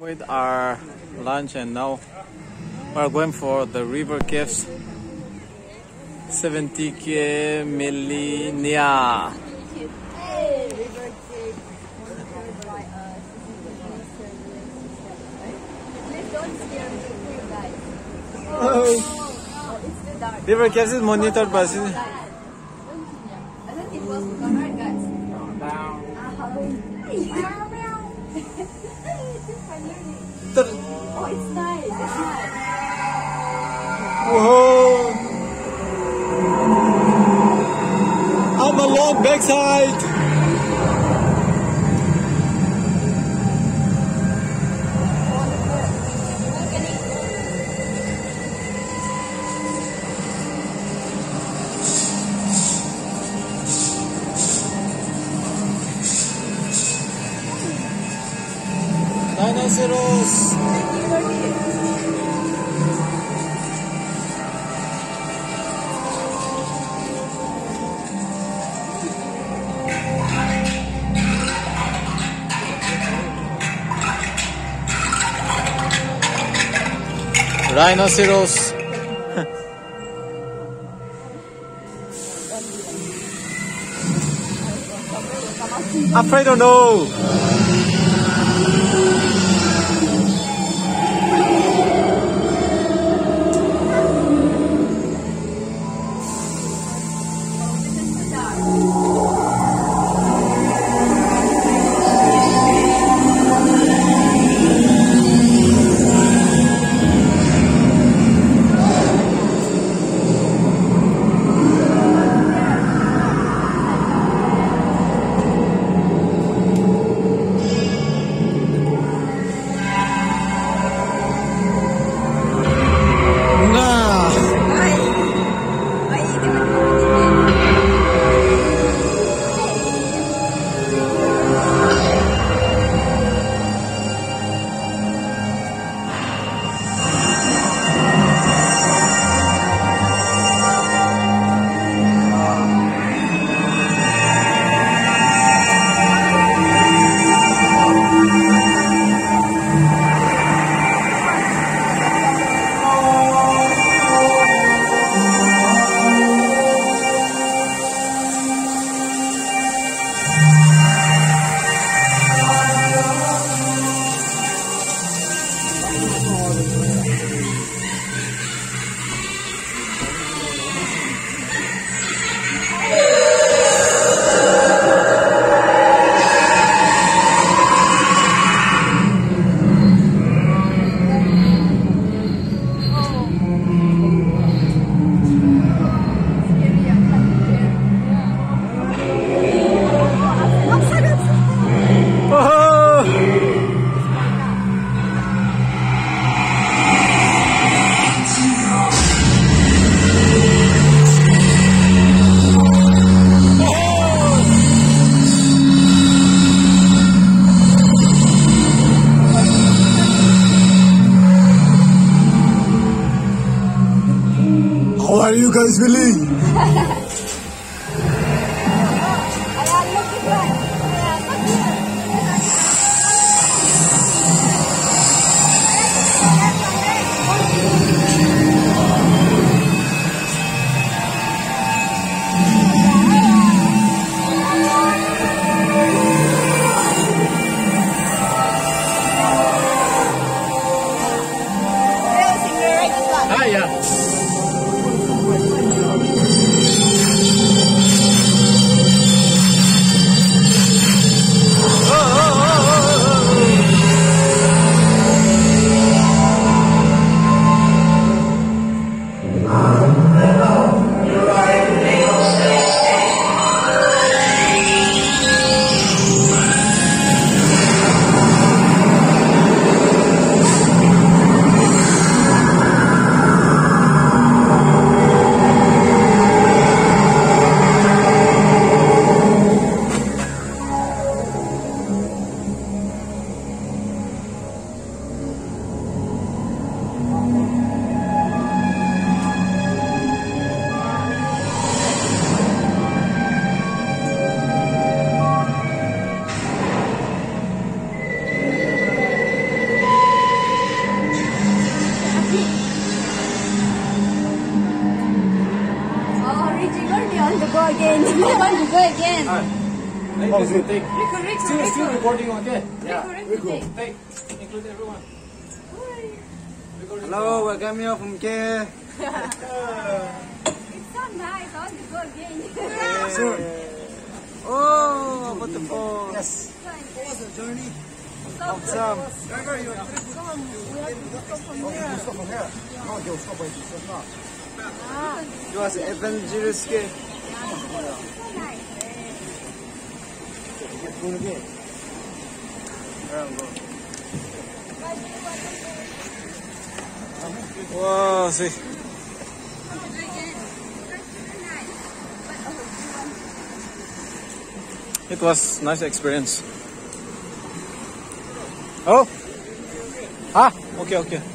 With our lunch, and now we're going for the river caves 70k Millenia. River caves is monitored by Oh, it's nice. It's nice. Whoa! On the long backside. Dinosaurs. Rhinoceros. Afraid or no? How are you guys feeling? Ah, yeah. again. I want to go again. Still recording, okay? Riku. Hey, include everyone. Hello, welcome you from K. It's so nice. I want to go again. Oh, waterfall. Yes. What was the journey? Awesome. Driver, you have to go. We have to stop from here. Stop from here. No, you stop by this. Ah, It was adventurous game. so nice. Wow, see. It was nice experience. Oh, okay.